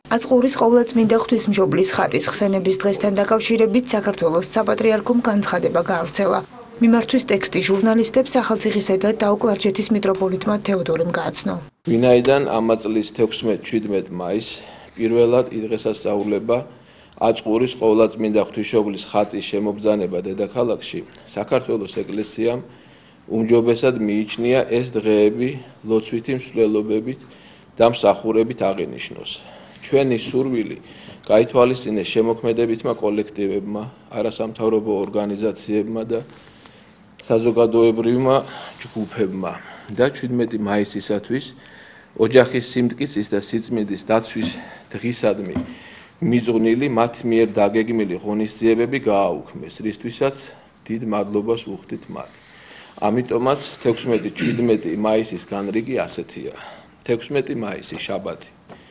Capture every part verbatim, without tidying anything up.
აწყურის ყოვლადწმინდა ღვთისმშობლის ხატის ხსენების დღესთან დაკავშირებით საქართველოს საპატრიარქომ განცხადება გაავრცელა. მიმართვის ტექსტი ჟურნალისტებს ახალციხისა და დაუკლარჯეთის მიტროპოლიტმა თეოდორემ გააცნო. ვინაიდან ამა წლის თექვსმეტ-შვიდმეტ მაისს პირველად დღესასწაულება აწყურის ყოვლადწმინდა ღვთისმშობლის ხატის შემობრძანება დედაქალაქში, საქართველოს ეკლესიამ უმჯობესად მიიჩნია ეს დღეები ლოცვითი მსვლელობებით და მსახურებით აღინიშნოს. ჩვენი სურვილი გაითვალისწინეს შემოქმედებითმა კოლექტივებმა, არასამთავრობო ორგანიზაციებმა და საზოგადოებრივმა ჯგუფებმა და შვიდმეტი მაისისათვის ოჯახის სიმტკიცის და სიწმინდის დაცვის დღისადმი მიძღვნილი მათ მიერ დაგეგმილი ღონისძიებები გააუქმეს, რისთვისაც დიდ მადლობას ვუხდით მათ. ამიტომაც თექვსმეტი-შვიდმეტი მაისის განრიგი ასეთია. თექვსმეტი მაისი შაბათი.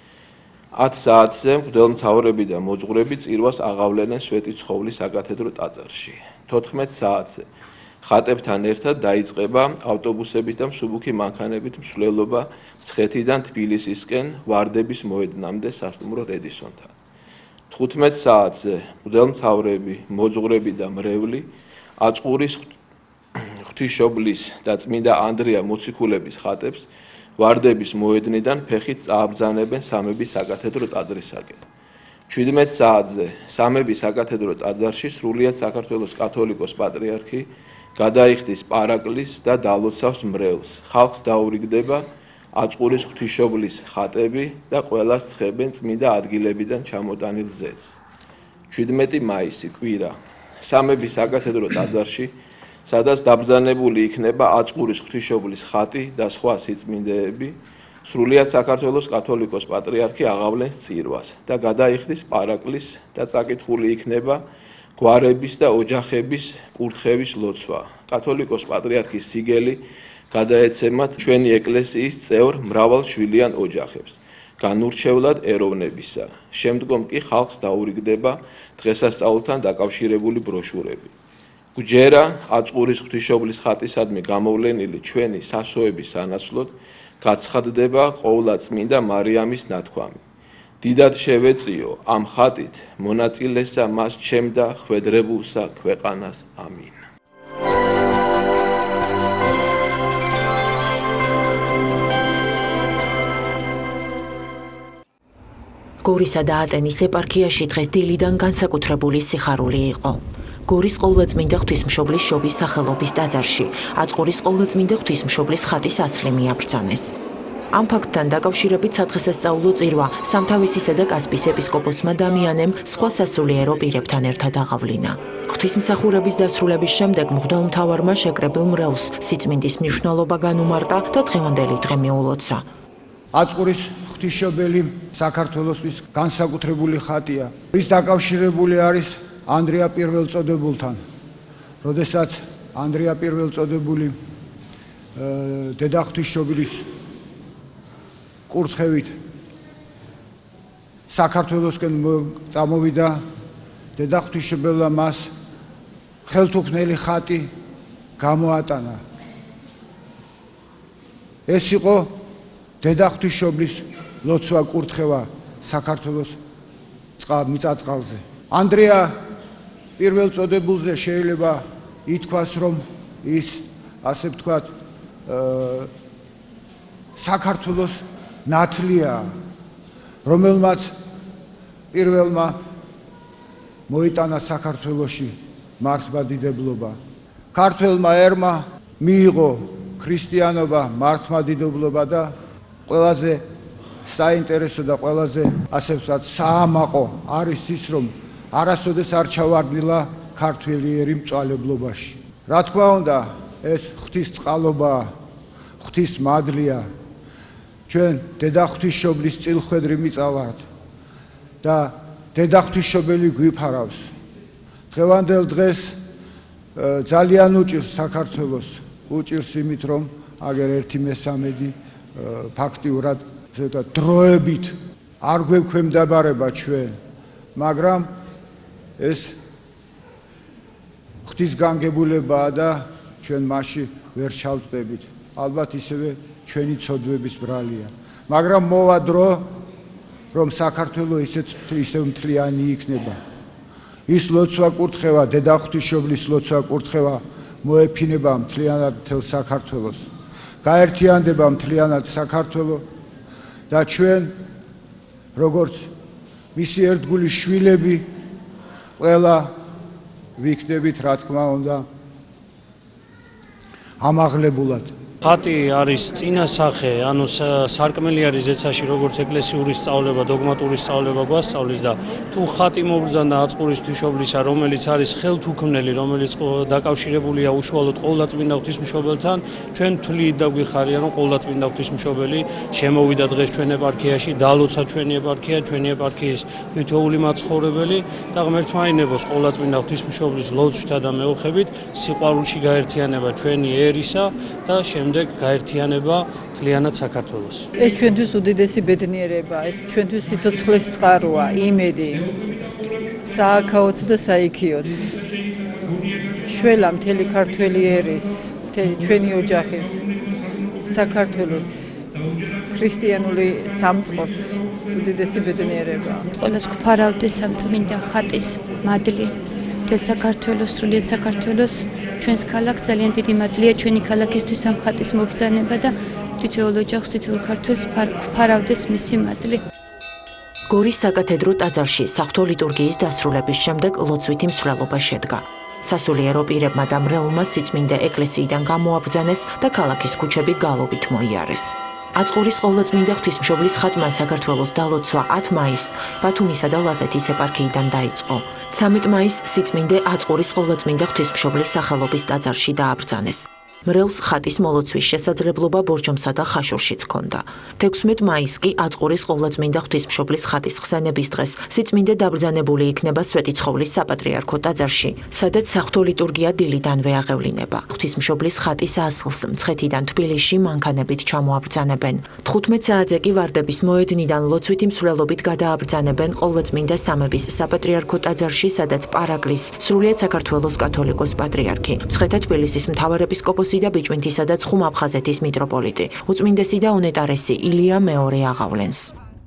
ათ საათზე მღვდელმთავრები და მოძღვრები წირვას აღავლენენ სვეტი ცხოვლის საკათედრო ტაძარში. თოთხმეტ საათზე ხატებთან ერთად დაიწყება ავტობუსებით და მსუბუქი მანქანებით მსვლელობა მცხეთიდან თბილისისკენ ვარდების მოედნამდე სასტუმრო რედისონთან. თხუთმეტ საათზე მღვდელმთავრები, მოძღვრები და მრევლი აწყურის ღვთისმშობლის და წმინდა ანდრია მოციქულების ხატებს ვარდების მოედნიდან ფეხით წააბრძანებენ სამების საკათედრო ტაძრისაკენ. შვიდმეტ საათზე სამების საკათედრო ტაძარში სრულიად საქართველოს კათოლიკოს პატრიარქი გადაიხდის პარაკლის და დალოცავს მრევლს. ხალხს დაურიგდება აწყურის ღვთისმშობლის ხატები და ყველას ცხებენ წმინდა ადგილებიდან ჩამოტანილ ზეთს. შვიდმეტი მაისი კვირა სამების საკათედრო ტაძარში, სადაც დაბრძანებული იქნება აწყურის ღვთისმშობლის ხატი და სხვა სიწმინდეები, სრულიად საქართველოს კათოლიკოს პატრიარქი აღავლენს წირვას და გადაიხდის პარაკლის და წაკითხული იქნება გვარების და ოჯახების კურთხევის ლოცვა. კათოლიკოს პატრიარქის სიგელი გადაეცემათ ჩვენი ეკლესიის წევრ მრავალშვილიან ოჯახებს, განურჩევლად ეროვნებისა. შემდგომ კი ხალხს დაურიგდება დღესასწაულთან დაკავშირებული ბროშურები. გვჯერა აწყურის ღვთისმშობლის ხატისადმი გამოვლენილი ჩვენი სასოების სანაცვლოდ გაცხადდება ყოვლადწმინდა მარიამის ნათქვამი. დიდად შევეწიო ამ ხატით მონაწილესა მას ჩემდა ხვედრებულსა ქვეყანას. ამინ. გორისა და ატენის ეპარქიაში დღეს დილიდან განსაკუთრებული სიხარული იყო. გორის ყოვლადწმინდა ღვთისმშობლის შობის სახელობის ტაძარში აწყურის ყოვლადწმინდა ღვთისმშობლის ხატის აცლემი აბრძანეს. ამ ფაქტთან დაკავშირებით სადღესასწაულო წირვა სამთავისისა და კასპის ეპისკოპოსმა დამიანემ სხვა სასულიერო პირებთან ერთად აღავლინა. ღვთისმსახურების დასრულების შემდეგ მღვდელმთავარმა შეკრებილ მრევლს სიწმინდის მნიშვნელობა განუმარტა და დღევანდელი დღე მიულოცა. აწყურის ღვთისმშობელი საქართველოსთვის განსაკუთრებული ხატია. ის დაკავშირებული არის ანდრია პირველწოდებულთან. როდესაც ანდრია პირველწოდებული დედა ღვთისმშობლის კურთხევით საქართველოსკენ წამოვიდა, დედა ღვთისმშობელმა მას ხელთუქმნელი ხატი გამოატანა. ეს იყო დედა ღვთისმშობლის ლოცვა კურთხევა საქართველოს მიწა-წყალზე. ანდრია პირველწოდებულზე შეიძლება ითქვას, რომ ის ასე ვთქვათ საქართველოს ნათლია, რომელმაც პირველმა მოიტანა საქართველოში მართლმადიდებლობა. ქართველმა ერმა მიიღო ქრისტიანობა, მართლმადიდებლობა და ყველაზე საინტერესო და ყველაზე ასე ვთქვათ საამაყო არის ის, რომ არასოდეს არ ჩავარდნილა ქართველიერი მწვალებლობაში. რა თქმა უნდა, ეს ღვთისწყალობაა, ღვთისმადლია. ჩვენ დედა ღვთისმშობლის წილხვედრი მიწა ვართ და დედა ღვთისმშობელი გვიფარავს. დღევანდელ დღეს ძალიან უჭირს საქართველოს, უჭირს იმით, რომ აგერ ერთი მესამედი ფაქტიურად დროებით არ გვექვემდებარება ჩვენ, მაგრამ ეს ღვთისგანგებულებაა და ჩვენ მასში ვერ ჩავწდებით. ალბათ ისევე ჩვენი ცოდვების ბრალია. მაგრამ მოვა დრო, რომ საქართველო ისეთ ისევ მთლიანი იქნება. ის ლოცვა კურთხევა, დედა ღვთისმშობლის ლოცვა კურთხევა მოეფინება მთლიანად მთელ საქართველოს. გაერთიანდება მთლიანად საქართველო და ჩვენ როგორც მისი ერთგული შვილები ყველა ვიქნებით, რა თქმა უნდა, ამაღლებულად. ხატი არის წინა სახე, ანუ სარკმელი არის ზეცაში, როგორც ეკლესიური სწავლება, დოგმატური სწავლება გვასწავლის და თუ ხატი მობრძანა აწყურის ღვთისმშობლისა, რომელიც არის ხელთუქმნელი, რომელიც დაკავშირებულია უშუალოდ ყოვლადწმინდა ღვთისმშობელთან, ჩვენ თვლით და გვიხარია, რომ ყოვლადწმინდა ღვთისმშობელი შემოვიდა დღეს ჩვენ ეპარქიაში, დალოცა ჩვენი ეპარქია, ჩვენი ეპარქიის თითოეული მაცხოვრებელი და ღმერთმა ინებოს ყოვლადწმინდა ღვთისმშობლის ლოცვითა და მეოხებით სიყვარულში გაერთიანება ჩვენი ერისა და შემდეგ გაერთიანება მთლიანად საქართველოს. ეს ჩვენთვის უდიდესი ბედნიერება, ეს ჩვენთვის სიცოცხლის წყაროა, იმედი, სააქაოც და საიქიოც. შველა მთელი ქართველი ერის, მთელი ჩვენი ოჯახის, საქართველოს ქრისტიანული სამწყოს უდიდესი ბედნიერება. ყველას გვფარავდეს სამწმინდა ხატის მადლი, მთელ საქართველოს, სრულიად საქართველოს. ჩვენს ქალაქს ძალიან დიდი მადლია ჩვენი ქალაქისთვის ამ ხატის მობრძანება და თითოეულ ოჯახს, თითოეულ ქართველს ფარავდეს მისი მადლი. გორის საკათედრო ტაძარში საღვთო ლიტურგიის დასრულების შემდეგ ლოცვითი მსვლელობა შედგა. სასულიერო პირებმა და მრევლმა სიწმინდე ეკლესიიდან გამოაბრძანეს და ქალაქის ქუჩები გალობით მოიარეს. აწყურის ყოვლადწმინდა ღვთისმშობლის ხატმა საქართველოს დალოცვა ათი მაისს ბათუმისა და ლაზეთის ეპარქიიდან დაიწყო. ცამეტი მაისს სიწმინდე აწყურის ყოვლადწმინდა ღვთისმშობლის სახელობის ტაძარში დააბრძანეს. მრევლს ხატის მოლოცვის შესაძლებლობა ბორჯომსა და ხაშურშიც ჰქონდა. თექვსმეტი მაისს კი აწყურის ყოვლადწმინდა ღვთისმშობლის ხატის ხსენების დღეს სიწმინდე დაბრძანებული იქნება სვეტიცხოვლის საპატრიარქო ტაძარში, სადაც საღვთო ლიტურგია დილიდანვე აღევლინება. ღვთისმშობლის ხატის ასლს მცხეთიდან თბილისში მანქანებით ჩამოაბრძანებენ. თხუთმეტ საათზე კი ვარდების მოედნიდან ლოცვითი მსვლელობით გადააბრძანებენ ყოვლადწმინდა სამების საპატრიარქო ტაძარში, სადაც პარაკლის სრულიად საქართველოს კათოლიკოს პატრიარქი, მცხეთა თბილისის მთავარეპისკოპოსი და ბიჭვინთისა და ცხუმ-აფხაზეთის მიტროპოლიტი, უწმინდესი და უნეტარესი ილია მეორე აღავლენს.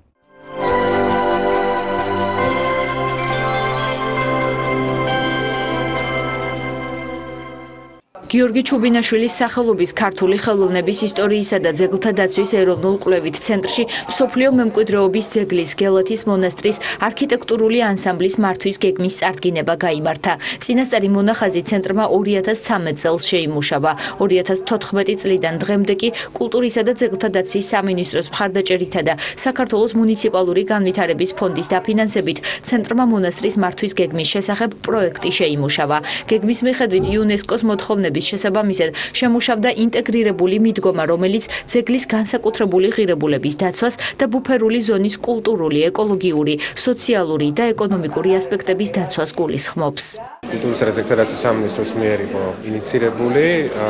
გიორგი ჩუბინაშვილის სახელობის ქართული ხელოვნების ისტორიისა და ძეგლთა დაცვის ეროვნულ კვლევით ცენტრში მსოფლიო მემკვიდრეობის ძეგლის გელათის მონასტრის არქიტექტურული ანსამბლის მართვის გეგმის წარდგინება გაიმართა. წინასწარი მონახაზი ცენტრმა ორი ათას ცამეტ წელს შეიმუშავა. ორი ათას თოთხმეტი წლიდან დღემდე კი კულტურისა და ძეგლთა დაცვის სამინისტროს მხარდაჭერითა და საქართველოს მუნიციპალური განვითარების ფონდის დაფინანსებით ცენტრმა მონასტრის მართვის გეგმის შესახებ პროექტი შეიმუშავა. გეგმის მიხედვით იუნესკოს მოთხოვნების შესაბამისად შემუშავდა ინტეგრირებული მიდგომა, რომელიც ძეგლის განსაკუთრებული ღირებულების დაცვას და ბუფერული ზონის კულტურული, ეკოლოგიური, სოციალური და ეკონომიკური ასპექტების დაცვას გულისხმობს. კულტურისა და ძეგლთა დაცვის სამინისტროს მიერ იყო ინიცირებული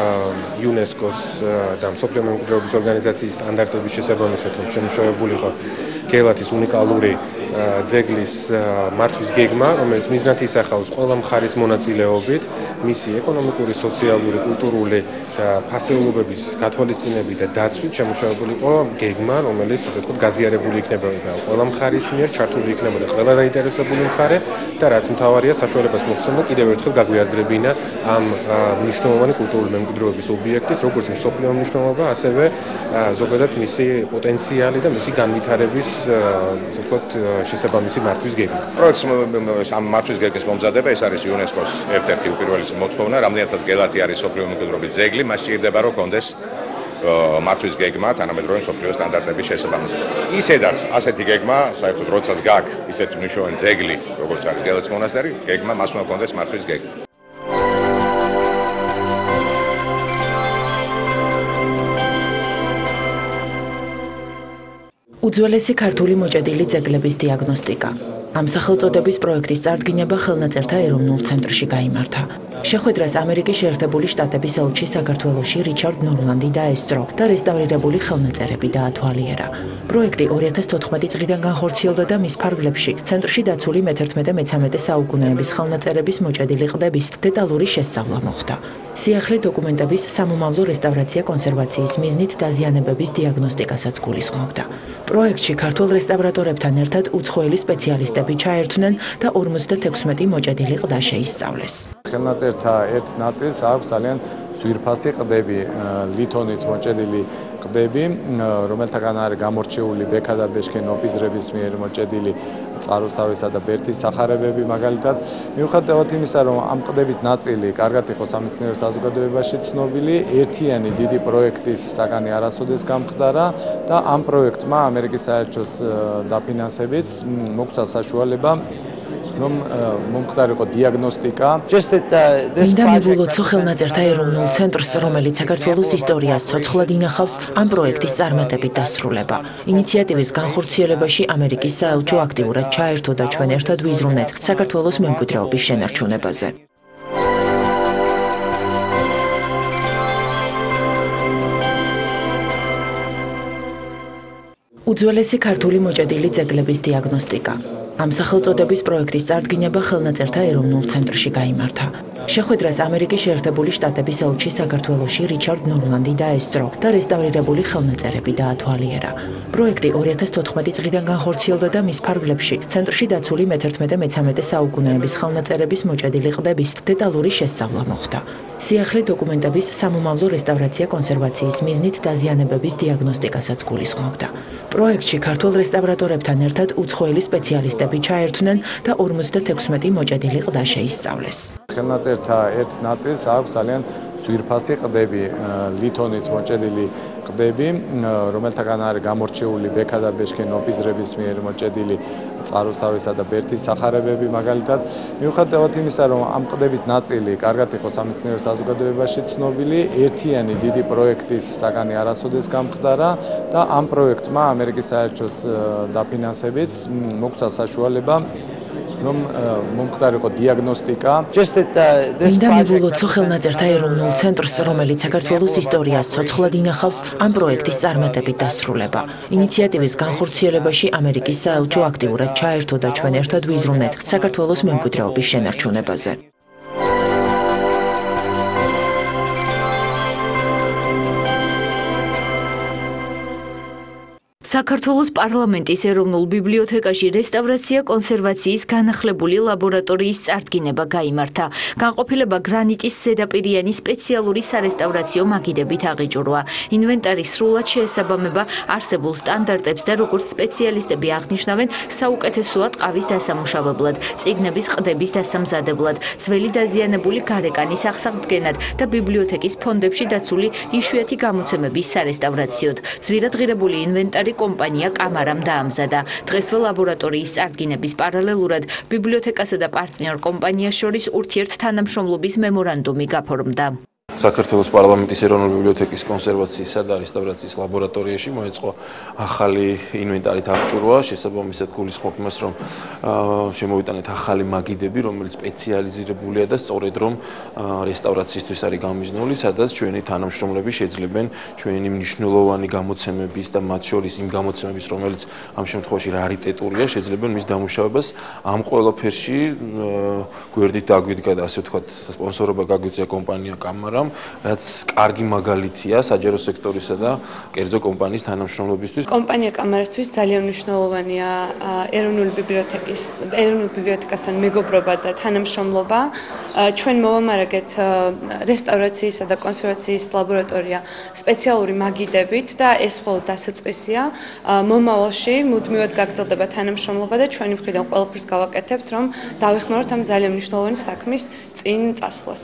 იუნესკოს და მსოფლიო მემკვიდრეობის ორგანიზაციის სტანდარტების შესაბამისად შემუშავებული იყო გელათის უნიკალური ძეგლის მართვის გეგმა, რომელიც მიზნად ისახავს ყველა მხარის მონაწილეობით მისი ეკონომიკური, სოციალური, კულტურული და ფასეულობების გათვალისწინებით და დაცვით შემუშავებული იყო გეგმა, რომელიც ასე ვთქვათ გაზიარებული იქნებოდა ყველა მხარის მიერ, ჩართული იქნებოდა ყველა დაინტერესებული მხარე და რაც მთავარია, საშუალებას მოხსენდა კიდევ ერთხელ გაგვიაზრებინა ამ მნიშვნელოვანი კულტურული მემკვიდრეობის ობიექტის, როგორც მსოფლიო მნიშვნელობა, ასევე ზოგადად მისი პოტენციალი და მისი განვითარების ასე ვთქვათ შესაბამისი მართვის გეგმა. პროექტს ამ მართვის გეგმის მომზადება ეს არის იუნესკოს ერთ-ერთი უპირველესი მოთხოვნა, რამდენადაც გელათი არის მსოფლიო მემკვიდრეობის ძეგლი, მას სჭირდება რომ კონდეს მართვის გეგმა თანამედროვე მსოფლიო სტანდარტების შესაბამისად. ისედაც ასეთი გეგმა, საერთოდ როდესაც გაქვს ისეთი მნიშვნელოვანი ძეგლი, როგორც არის გელათის მონასტერი, გეგმა მას უნდა კონდეს მართვის გეგმა. უძველესი ქართული მოჭედილი ძეგლების დიაგნოსტიკა. ამ სახელწოდების პროექტის წარდგინება ხელნაწერთა ეროვნულ ცენტრში გაიმართა. შეხვედრას ამერიკის შეერთებული შტატების ელჩი საქართველოში რიჩარდ ნორლანდი დაესწრო და რესტავრირებული ხელნაწერები დაათვალიერა. პროექტი ორი ათას თოთხმეტი წლიდან განხორციელდა და მის ფარგლებში ცენტრში დაცული მეთერთმეტე მეცამეტე საუკუნეების ხელნაწერების მოჭედილი ყდების დეტალური შესწავლა მოხდა. სიახლე დოკუმენტების სამომავლო რესტავრაცია კონსერვაციის მიზნით დაზიანებების დიაგნოსტიკასაც გულისხმობდა. პროექტში ქართველ რესტავრატორებთან ერთად უცხოელი სპეციალისტები ჩაერთვნენ და ორმოცდათექვსმეტი მოჭედილი ყდა შეისწავლეს. ხელნაწერთა ერთ ნაწილს აქვს ძალიან ძვირფასი ყდები, ლითონით მოჭედილი ყდები, რომელთაგან არის გამორჩეული ბექა და ბეშქენ ოპიზრების მიერ მოჭედილი წყაროსთავისა და ბერთის სახარებები მაგალითად. მიუხედავად იმისა, რომ ამ ყდების ნაწილი კარგად იყო სამეცნიერო საზოგადოებაში ცნობილი, ერთიანი დიდი პროექტის საგანი არასოდეს გამხდარა და ამ პროექტმა ამერიკის საელჩოს დაფინანსებით მოგვცა საშუალება რომ მომხდარიყო დიაგნოსტიკა. მინდა მივულოცო ხელნაწერთა ეროვნულ ცენტრს, რომელიც საქართველოს ისტორიას ცოცხლად ინახავს, ამ პროექტის წარმატებით დასრულება. ინიციატივის განხორციელებაში ამერიკის საელჩო აქტიურად ჩაერთო და ჩვენ ერთად ვიზრუნეთ საქართველოს მემკვიდრეობის შენარჩუნებაზე. უძველესი ქართული მოჭედილი ძეგლების დიაგნოსტიკა. ამ სახელწოდების პროექტის წარდგინება ხელნაწერთა ეროვნულ ცენტრში გაიმართა. შეხვედრას ამერიკის შეერთებული შტატების ელჩი საქართველოში რიჩარდ ნორლანდი დაესწრო და რესტავრირებული ხელნაწერები დაათვალიერა. პროექტი ორი ათას თოთხმეტი წლიდან განხორციელდა და მის ფარგლებში ცენტრში დაცული მეთერთმეტე მეცამეტე საუკუნეების ხელნაწერების მოჭედილი ყდების დეტალური შესწავლა მოხდა. სიახლე დოკუმენტების სამომავლო რესტავრაცია კონსერვაციის მიზნით დაზიანებების დიაგნოსტიკასაც გულისხმობდა. პროექტში ქართველ რესტავრატორებთან ერთად უცხოელი სპეციალისტები ჩაერთვნენ და ორმოცდათექვსმეტი მოჭედილი ყდა შეისწავლეს. ხელნაწერთა ერთ ნაწილს აქვს ძალიან ძვირფასი ყდები, ლითონით მოჭედილი ყდები, რომელთაგან არის გამორჩეული ბექა და ბეშქენ ოპიზრების მიერ მოჭედილი წყაროსთავისა და ბერთის სახარებები მაგალითად. მიუხედავად იმისა, რომ ამ ყდების ნაწილი კარგად იყო სამეცნიერო საზოგადოებაში ცნობილი, ერთიანი დიდი პროექტის საგანი არასოდეს გამხდარა და ამ პროექტმა ამერიკის საელჩოს დაფინანსებით მოგვცა საშუალება რომ მომხდარიყო დიაგნოსტიკა. მინდა მივულოცო ხელნაწერთა ეროვნულ ცენტრს, რომელიც საქართველოს ისტორიას ცოცხლად ინახავს, ამ პროექტის წარმატებით დასრულება. ინიციატივის განხორციელებაში ამერიკის საელჩო აქტიურად ჩაერთო და ჩვენ ერთად ვიზრუნეთ საქართველოს მემკვიდრეობის შენარჩუნებაზე. საქართველოს პარლამენტის ეროვნულ ბიბლიოთეკაში რესტავრაცია კონსერვაციის განახლებული ლაბორატორიის წარდგინება გაიმართა. განყოფილება გრანიტის ზედაპირიანი სპეციალური სარესტავრაციო მაგიდებით აღიჭურვა. ინვენტარი სრულად შეესაბამება არსებულ სტანდარტებს და როგორც სპეციალისტები აღნიშნავენ, საუკეთესოა ტყავის დასამუშავებლად, წიგნების ყდების დასამზადებლად, ძველი დაზიანებული გარეკანის აღსადგენად და ბიბლიოთეკის ფონდებში დაცული იშვიათი გამოცემების სარესტავრაციოდ. ძვირადღირებული ინვენტარი კომპანია კამარამ დაამზადა. დღესვე ლაბორატორიის წარდგინების პარალელურად ბიბლიოთეკასა და პარტნიორ კომპანიას შორის ურთიერთთანამშრომლობის მემორანდუმი გაფორმდა. საქართველოს პარლამენტის ეროვნული ბიბლიოთეკის კონსერვაციისა და რესტავრაციის ლაბორატორიაში მოეწყო ახალი ინვენტარით აღჭურვა, შესაბამისად გულისხმობ იმას, რომ შემოვიტანეთ ახალი მაგიდები, რომელიც სპეციალიზირებულია და სწორედ რომ რესტავრაციისთვის არის გამიზნული, სადაც ჩვენი თანამშრომლები შეძლებენ ჩვენი მნიშვნელოვანი გამოცემების და მათ შორის იმ გამოცემების, რომელიც ამ შემთხვევაში რარიტეტულია, შეძლებენ მის დამუშავებას. ამ ყველაფერში გვერდით დაგვიდგა და ასე ვთქვათ, სპონსორობა გაგვიწია კომპანია კამარამ, რაც კარგი მაგალითია საჯარო სექტორისა და კერძო კომპანიის თანამშრომლობისთვის. კომპანია კამარისთვის ძალიან მნიშვნელოვანია ეროვნული ბიბლიოთეკის ეროვნული ბიბლიოთეკასთან მეგობრობა და თანამშრომლობა. ჩვენ მოვამარაგეთ რესტავრაციისა და კონსერვაციის ლაბორატორია სპეციალური მაგიდებით და ეს მხოლოდ დასაწყისია. მომავალში მუდმივად გაგრძელდება თანამშრომლობა და ჩვენი მხრიდან ყველაფერს გავაკეთებთ, რომ დავეხმაროთ ამ ძალიან მნიშვნელოვანი საქმის წინ წასვლას.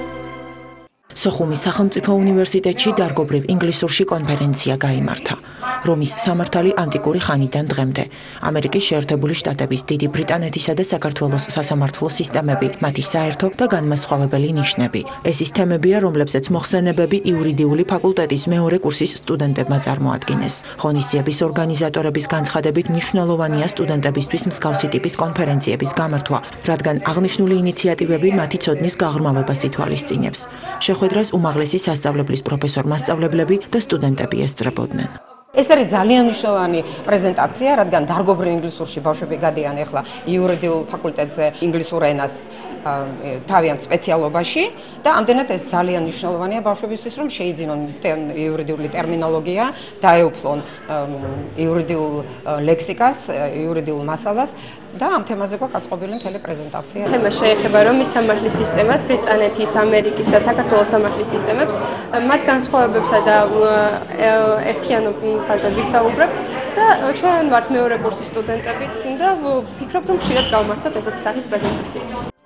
სოხუმის სახელმწიფო უნივერსიტეტში დარგობრივ ინგლისურში კონფერენცია გაიმართა. რომის სამართალი ანტიკური ხანიდან დღემდე. ამერიკის შეერთებული შტატების, დიდი ბრიტანეთისა და საქართველოს სასამართლო სისტემები, მათი საერთო და განმასხვავებელი ნიშნები. ეს ის თემებია, რომლებზეც მოხსენებები იურიდიული ფაკულტეტის მეორე კურსის სტუდენტებმა წარმოადგინეს. ღონისძიების ორგანიზატორების განცხადებით მნიშვნელოვანია სტუდენტებისთვის მსგავსი ტიპის კონფერენციების გამართვა, რადგან აღნიშნული ინიციატივები მათი ცოდნის გაღრმავებას ითვალისწინებს. შეხვედრას უმაღლესი სასწავლებლის პროფესორ-მასწავლებლები და სტუდენტები ესწრებოდნენ. ეს არის ძალიან მნიშვნელოვანი პრეზენტაცია, რადგან დარგობრივ ინგლისურში ბავშვები გადიან ახლა იურიდიულ ფაკულტეტზე ინგლისურ ენას თავიანთ სპეციალობაში და ამდენად ეს ძალიან მნიშვნელოვანია ბავშვებისთვის, რომ შეიძინონ იურიდიული ტერმინოლოგია, დაეუფლონ იურიდიულ ლექსიკას, იურიდიულ მასალას და ამ თემაზე გვაქვს აწყობილი მთელი პრეზენტაცია. თემა შეეხება რომის სამართლის სისტემას, ბრიტანეთის, ამერიკის და საქართველოს სამართლის სისტემებს, მათ განსხვავებებსა და ერთიანობაზე ვისაუბრებთ და ჩვენ ვართ მეორე კურსის სტუდენტები და ვფიქრობ, რომ ხშირად გავმართოთ ესეთი სახის პრეზენტაცია.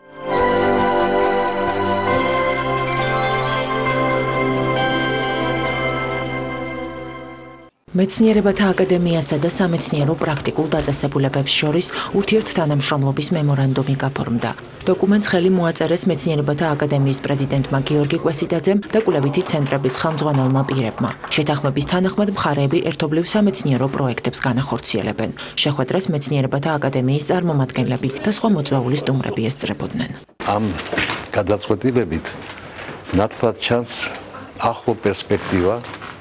მეცნიერებათა აკადემიასა და სამეცნიერო პრაქტიკულ დაწესებულებებს შორის ურთიერთთანამშრომლობის მემორანდუმი გაფორმდა. დოკუმენტს ხელი მოაწერეს მეცნიერებათა აკადემიის პრეზიდენტმა გიორგი კვესიტაძემ და კვლევითი ცენტრების ხელმძღვანელმა პირებმა. შეთანხმების თანახმად მხარეები ერთობლივ სამეცნიერო პროექტებს განახორციელებენ. შეხვედრას მეცნიერებათა აკადემიის წარმომადგენლები და სხვა მოწვეული სტუმრები ესწრებოდნენ. ამ გადაწყვეტილებით ნათლად ჩანს ახლო პერსპექტივა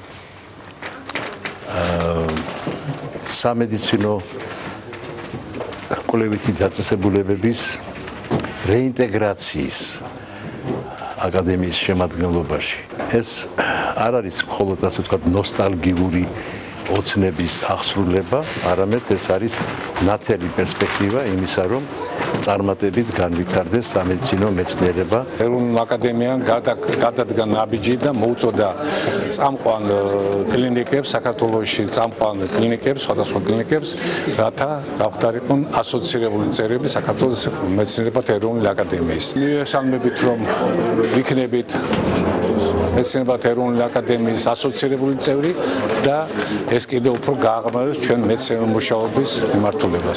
სამედიცინო კვლევითი დაწესებულებების რეინტეგრაციის აკადემიის შემადგენლობაში. ეს არ არის მხოლოდ ასე ვთქვათ ნოსტალგიური ოცნების აღსრულება, არამედ ეს არის ნათელი პერსპექტივა იმისა, რომ წარმატებით განვითარდეს სამედიცინო მეცნიერება. ეროვნულ აკადემიამ გადადგა ნაბიჯი და მოუწოდა წამყვან კლინიკებს, საქართველოში წამყვან კლინიკებს, სხვადასხვა კლინიკებს, რათა გავხდარიყონ ასოცირებული წევრები საქართველოს მეცნიერებათა ეროვნული აკადემიის. მივესალმებით, რომ იქნებით მეცნიერებათა ეროვნული აკადემიის ასოცირებული წევრი და ეს კიდევ უფრო გააღრმავებს ჩვენ მეცნიერულ მუშაობის მიმართულებას.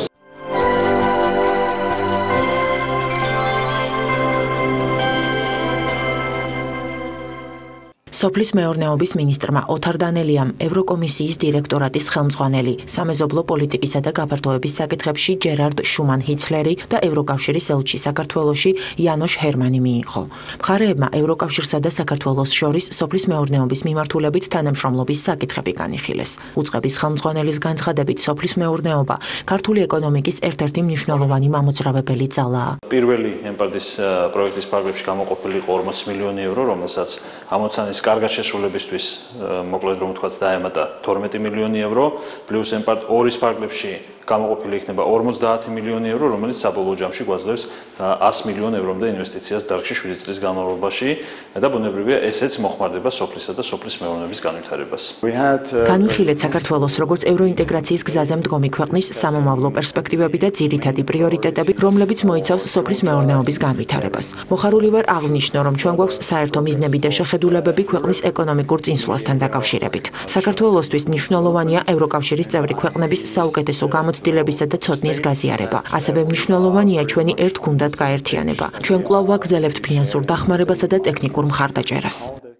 სოფლის მეურნეობის მინისტრმა ოთარ დანელიამ ევროკომისიის დირექტორატის ხელმძღვანელი, სამეზობლო პოლიტიკისა და გაფართოების საკითხებში ჯერარდ შუმან-ჰიცლერი და ევროკავშირის ელჩი საქართველოში იანოშ ჰერმანი მიიღო. მხარეებმა ევროკავშირსა და საქართველოს შორის სოფლის მეურნეობის მიმართულებით თანამშრომლობის საკითხები განიხილეს. უწყების ხელმძღვანელის განცხადებით, სოფლის მეურნეობა ქართული ეკონომიკის ერთ-ერთი მნიშვნელოვანი მამოძრავებელი ძალაა. პირველი ემპარტის პროექტის ფარგლებში გამოყოფილი იყო ორმოც მილიონი ევრო, რომელსაც ამოცანის კარგად შესრულებისთვის მოკლედ რომ ვთქვათ დაემატა თორმეტი მილიონი ევრო, პლუს ემპარტ ორის ფარგლებში გამოყოფილი იქნება ორმოცდაათი მილიონი ევრო, რომელიც საბოლოო ჯამში გვაძლევს ას მილიონ ევრომდე ინვესტიციას დარგში შვიდი წლის განმავლობაში და ბუნებრივია ესეც მოხმარდება სოფლისა და სოფლის მეურნეობის განვითარებას. განვიხილეთ საქართველოს როგორც ევროინტეგრაციის გზაზე მდგომი ქვეყნის სამომავლო პერსპექტივები და ძირითადი პრიორიტეტები, რომლებიც მოიცავს სოფლის მეურნეობის განვითარებას. მოხარული ვარ აღნიშნო, რომ ჩვენ გვაქვს საერთო მიზნები და შეხედულებები ქვეყნის ეკონომიკურ წინსვლასთან დაკავშირებით. საქართველოსთვის მნიშვნელოვანია ევროკავშირის წევრი ქვეყნების საუკეთესო გამოცდილებისა და ცოდნის გაზიარება. ასევე მნიშვნელოვანია ჩვენი ერთგუნდად გაერთიანება. ჩვენ კვლავ ვაგრძელებთ ფინანსურ დახმარებასა და ტექნიკურ მხარდაჭერას.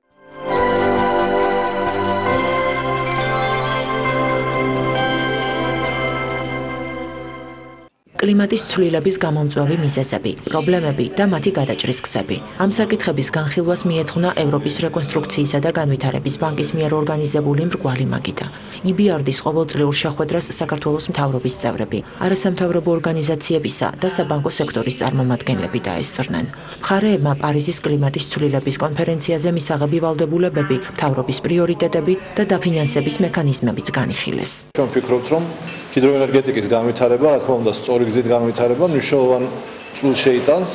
კლიმატის ცვლილების გამომწვევი მიზეზები, პრობლემები და მათი გადაჭრის გზები. ამ საკითხების განხილვას მიეძღვნა ევროპის რეკონსტრუქციისა და განვითარების ბანკის მიერ ორგანიზებული მრგვალი მაგიდა. ი ბი არ დის ყოველწლიურ შეხვედრას საქართველოს მთავრობის წევრები, არასამთავრობო ორგანიზაციებისა და საბანკო სექტორის წარმომადგენლები დაესწრნენ. მხარეებმა პარიზის კლიმატის ცვლილების კონფერენციაზე მისაღები ვალდებულებები, მთავრობის პრიორიტეტები და დაფინანსების მექანიზმებიც განიხილეს. ჩვენ ვფიქრობთ, რომ ჰიდროენერგეტიკის განვითარება, რა თქმა უნდა, სწორი გზით განვითარება მნიშვნელოვან წვლილს შეიტანს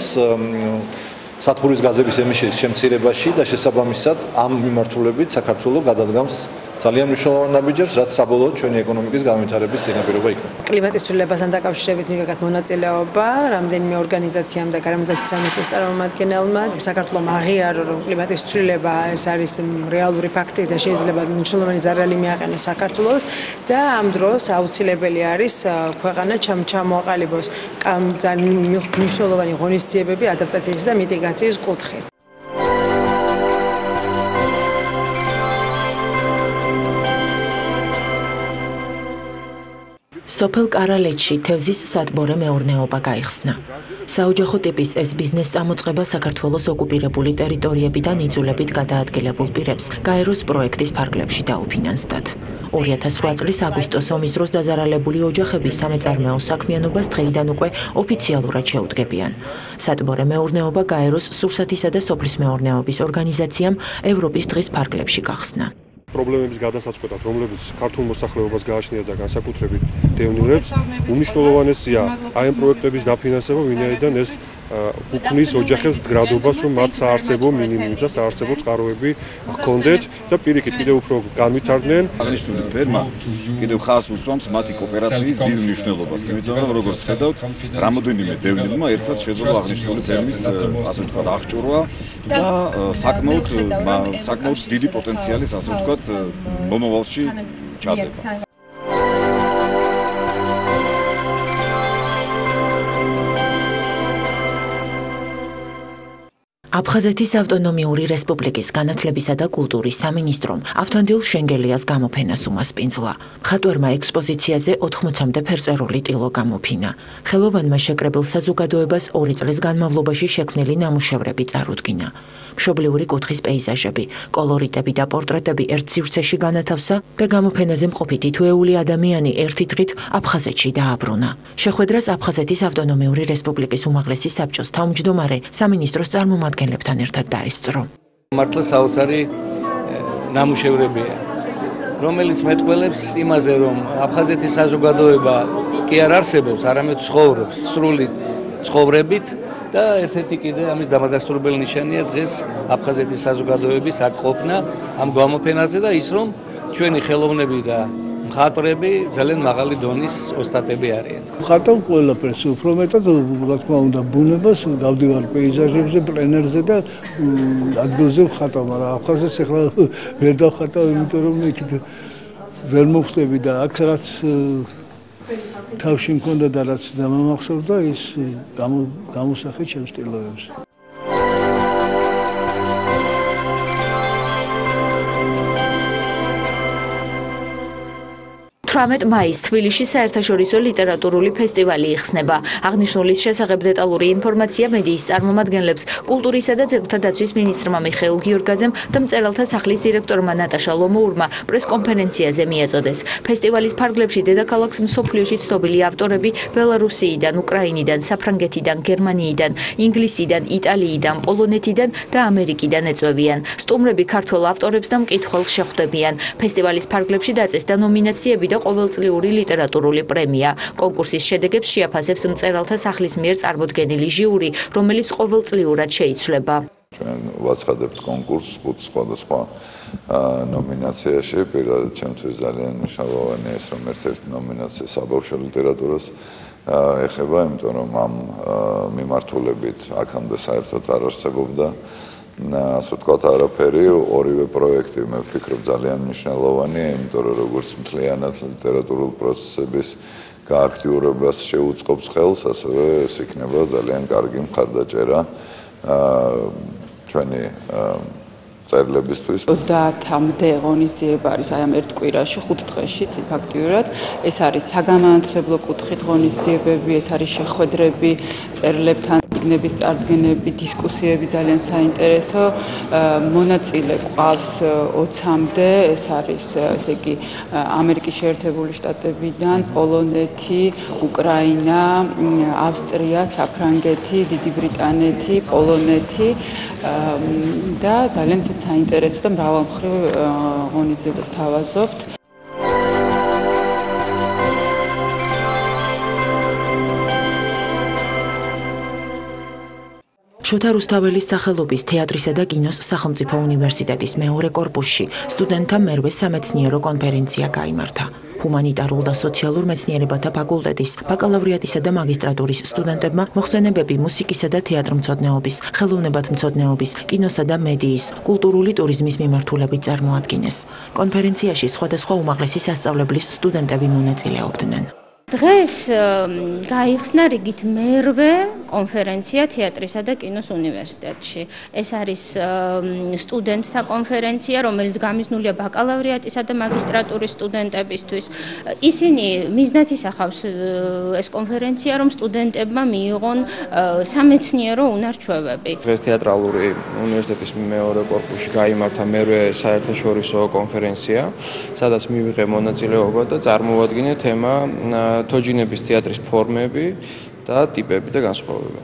სათბურის გაზების ემისიის შემცირებაში და შესაბამისად ამ მიმართულებით საქართველოს გადადგამს ძალიან მნიშვნელოვან ნაბიჯებს, რაც საბოლოოდ ჩვენი ეკონომიკის განვითარების წინაპირობა იქნება. კლიმატის ცვლილებასთან დაკავშირებით მივიღეთ მონაწილეობა რამდენიმე ორგანიზაციამ და გარემონტაციის სამინისტროს წარმომადგენელმა. საქართველომ აღიარო, რომ კლიმატის ცვლილება ეს არის რეალური ფაქტი და შეიძლება მნიშვნელოვანი ზარალი მიაყენოს საქართველოს და ამ დროს აუცილებელი არის ქვეყანა ჩამოაყალიბოს ძალიან მნიშვნელოვანი ღონისძიებები ადაპტაციის და მიტიგაციის კუთხით. სოფელ კარალეთში თევზის სადგურე მეურნეობა გაიხსნა. საოჯახო ტიპის ეს ბიზნეს წამოწყება საქართველოს ოკუპირებული ტერიტორიებიდან იძულებით გადაადგილებულ პირებს გაეროს პროექტის ფარგლებში დაუფინანსდათ. ორი ათას რვა წლის აგვისტოს ომის დროს დაზარალებული ოჯახები სამეწარმეო საქმიანობას დღეიდან უკვე ოფიციალურად შეუდგებიან. სადგურე მეურნეობა გაეროს სურსათისა და სოფლის მეურნეობის ორგანიზაციამ ევროპის დღის ფარგლებში გახსნა. პრობლემების გადასაწყვეტად, რომლებიც ქართულ მოსახლეობას გააჩნია და განსაკუთრებით დევნილებს, უმნიშვნელოვანესია აი ამ პროექტების დაფინანსება, ვინაიდან ეს უქმნის ოჯახებს მდგრადობას, რომ მათ საარსებო მინიმუმი და საარსებო წყაროები ჰქონდეთ და პირიქით კიდევ უფრო განვითარდნენ. აღნიშნული ფერმა კიდევ ხაზს უსვამს მათი კოოპერაციის დიდ მნიშვნელობას, იმიტომ რომ როგორც ხედავთ, რამოდენიმე დევნილმა ერთად შეძლო აღნიშნული ფერმის ასე ვთქვათ აღჭურვა და საკმაოდ საკმაოდ დიდი პოტენციალის ასე ვთქვათ მომავალში ჩადება. აფხაზეთის ავტონომიური რესპუბლიკის განათლებისა და კულტურის სამინისტრომ ავთანდილ შენგელიას გამოფენას უმასპინძლა. მხატვარმა ექსპოზიციაზე ოთხმოცამდე ფერწერული ტილო გამოფინა. ხელოვანმა შეკრებილ საზოგადოებას ორი წლის განმავლობაში შექმნილი ნამუშევრები წარუდგინა. მშობლიური კუთხის პეიზაჟები, კოლორიტები და პორტრეტები ერთ სივრცეში განათავსა და გამოფენაზე მყოფი თითოეული ადამიანი ერთი დღით აფხაზეთში დააბრუნა. შეხვედრას აფხაზეთის ავტონომიური რესპუბლიკის უმაღლესი საბჭოს თავმჯდომარე სამინისტროს წარმომადგენლებთან ერთად დაესწრო. მართლა საოცარი ნამუშევრებია, რომელიც მეტყველებს იმაზე, რომ აფხაზეთის საზოგადოება კი არ არსებობს, არამედ ცხოვრობს სრული ცხოვრებით და ერთ-ერთი კიდე ამის დამადასტურებელი ნიშანია დღეს აფხაზეთის საზოგადოების აქ ყოფნა ამ გამოფენაზე და ის რომ ჩვენი ხელოვნები და მხატვრები ძალიან მაღალი დონის ოსტატები არიან. ხატავ ყველაფერს, უფრო მეტად რა თქმა უნდა ბუნებას, გავდივარ პეიზაჟებზე, პლენერზე და ადგილზე ვხატავ, მაგრამ აფხაზეთს ახლა ვერ დავხატავ, იმიტომ რომ იქით ვერ მოხვდები და აქ რაც თავში მქონდა და რაც დამამახსოვრდა ის გამოსახე ჩემს ტილოებს. თვრამეტ მაისს თბილისში საერთაშორისო ლიტერატურული ფესტივალი იხსნება. აღნიშნულის შესახებ დეტალური ინფორმაცია მედიის წარმომადგენლებს კულტურისა და ძეგლთა დაცვის მინისტრმა მიხეილ გიორგაძემ და მწერალთა სახლის დირექტორმა ნატაშა ლომოურმა პრესკონფერენციაზე მიაწოდეს. ფესტივალის ფარგლებში დედაქალაქს მსოფლიოში ცნობილი ავტორები ბელარუსიიდან, უკრაინიდან, საფრანგეთიდან, გერმანიიდან, ინგლისიდან, იტალიიდან, პოლონეთიდან და ამერიკიდან ეწვევიან. სტუმრები ქართველ ავტორებს და მკითხველს შეხვდებიან. ფესტივალის ფარგლებში დაწესდა ნომინაციები და ყოველწლიური ლიტერატურული პრემია. კონკურსის შედეგებს შეაფასებს მწერალთა სახლის მიერ წარმოდგენილი ჟიური, რომელიც ყოველწლიურად შეიცვლება. ჩვენ ვაცხადებთ კონკურსს ხუთ სხვადასხვა ნომინაციაში. პირველად ჩემთვის ძალიან მნიშვნელოვანია ეს, რომ ერთ-ერთი ნომინაცია საბავშვო ლიტერატურას ეხება, იმიტომ რომ ამ მიმართულებით აქამდე საერთოდ არ არსებობდა ასე ვთქვათ არაფერი, ორივე პროექტი მე ვფიქრობ ძალიან მნიშვნელოვანია, იმიტომ რომ როგორც მთლიანად ლიტერატურულ პროცესების გააქტიურებას შეუწყობს ხელს, ასევე ეს იქნება ძალიან კარგი მხარდაჭერა ჩვენი წერლებისთვის. ოცდაათამდე ღონისძიება არის აი ამ ერთ კვირაში, ხუთ დღეში ფაქტიურად. ეს არის საგანმანათლებლო კუთხით ღონისძიებები, ეს არის შეხვედრები, წერლებთან წიგნების წარდგენები, დისკუსიები ძალიან საინტერესო. მონაწილე ყავს ოცამდე, ეს არის ესე იგი ამერიკის შეერთებული შტატებიდან, პოლონეთი, უკრაინა, ავსტრია, საფრანგეთი, დიდი ბრიტანეთი, პოლონეთი და ძალიან საინტერესო და მრავალმხრივ ღონისძიებებს თავაზობთ. შოთა რუსთაველის სახელობის თეატრისა და კინოს სახელმწიფო უნივერსიტეტის მეორე კორპუსში სტუდენტთა მერვე სამეცნიერო კონფერენცია გაიმართა. ჰუმანიტარულ და სოციალურ მეცნიერებათა ფაკულტეტის ბაკალავრიატისა და მაგისტრატურის სტუდენტებმა მოხსენებები მუსიკისა და თეატრმცოდნეობის, ხელოვნებათმცოდნეობის, კინოსა და მედიის, კულტურული ტურიზმის მიმართულებით წარმოადგინეს. კონფერენციაში სხვადასხვა უმაღლესი სასწავლებლის სტუდენტები მონაწილეობდნენ. დღეს გაიხსნა რიგით მერვე კონფერენცია თეატრისა და კინოს უნივერსიტეტში. ეს არის სტუდენტთა კონფერენცია, რომელიც გამიზნულია ბაკალავრიატისა და მაგისტრატურის სტუდენტებისთვის. ისინი მიზნად ისახავს ეს კონფერენცია, რომ სტუდენტებმა მიიღონ სამეცნიერო უნარჩვევები. დღეს თეატრალური უნივერსიტეტის მეორე კორპუსში გაიმართა მერვე საერთაშორისო კონფერენცია, სადაც მივიღე მონაწილეობა და წარმოვადგინე თემა თოჯინების თეატრის ფორმები და ტიპები და განსხვავება.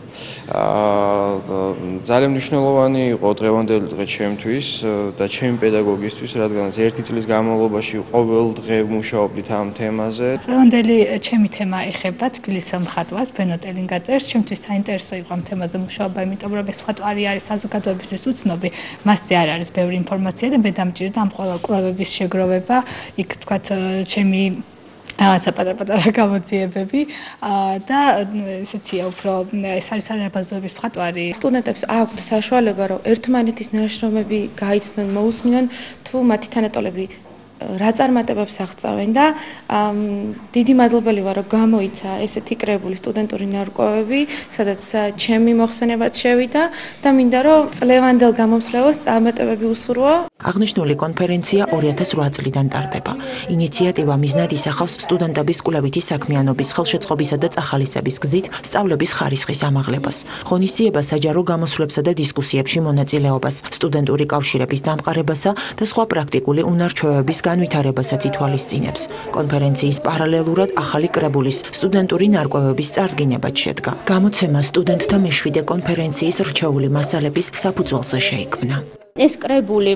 ძალიან მნიშვნელოვანი იყო დღევანდელი დღე ჩემთვის და ჩემი პედაგოგისთვის, რადგან ერთი წლის განმავლობაში ყოველ დღე ვმუშაობდით ამ თემაზე. დღევანდელი ჩემი თემა ეხება თბილისის მხატვარს ბენო ტელინგატერს. ჩემთვის საინტერესო იყო ამ თემაზე მუშაობა, იმიტომ რომ ეს მხატვარი არის საზოგადოებისთვის უცნობი, მასზე არ არის ბევრი ინფორმაცია და მე დამჭირდა ამ ყველა კვლევების შეგროვება. იქ თქვათ ჩემი რაღაცა პატარ-პატარა გამოძიებები და ესეთია უფრო ეს არის სარებაზოების მხატვარი. სტუდენტებს აქვთ საშუალება, რომ ერთმანეთის ნაშრომები გაიცნონ, მოусმინონ, თუ მათი თანატოლები რა წარმატებებს აღწევენ და დიდი მადლობელი ვარ, რომ გამოიცა ესეთი კრებული სტუდენტური ნარკვევები, სადაც ჩემი მოხსენებაც შევიდა და მინდა რომ წლევანდელ გამომსვლელს წარმატებები უსურვო. აღნიშნული კონფერენცია ორი ათას რვა წლიდან ტარდება. ინიციატივა მიზნად ისახავს სტუდენტების კვლევითი საქმიანობის, ხელშეწყობისა და წახალისების გზით სწავლების ხარისხის ამაღლებას. ღონისძიება საჯარო გამოსვლებსა და დისკუსიებში მონაწილეობას, სტუდენტური კავშირების დამყარებასა და სხვა პრაქტიკული უნარჩვევების განვითარებასაც ითვალისწინებს. კონფერენციის პარალელურად ახალი კრებულის სტუდენტური ნარკვევების წარდგინებაც შედგა. გამოცემა სტუდენტთა მეშვიდე კონფერენციის რჩეული მასალების საფუძველზე შეიქმნა. ეს კრებული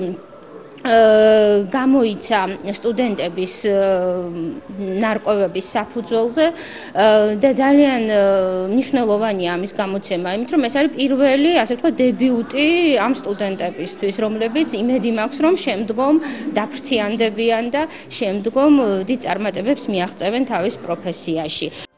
გამოიცა სტუდენტების ნარკვევების საფუძველზე და ძალიან მნიშვნელოვანია ამის გამოცემა, იმიტომ რომ ეს არის პირველი, ასე ვთქვათ, დებიუტი ამ სტუდენტებისთვის, რომლებიც იმედი მაქვს, რომ შემდგომ დაფრთიანდებიან და შემდგომ დიდ წარმატებებს მიაღწევენ თავის პროფესიაში.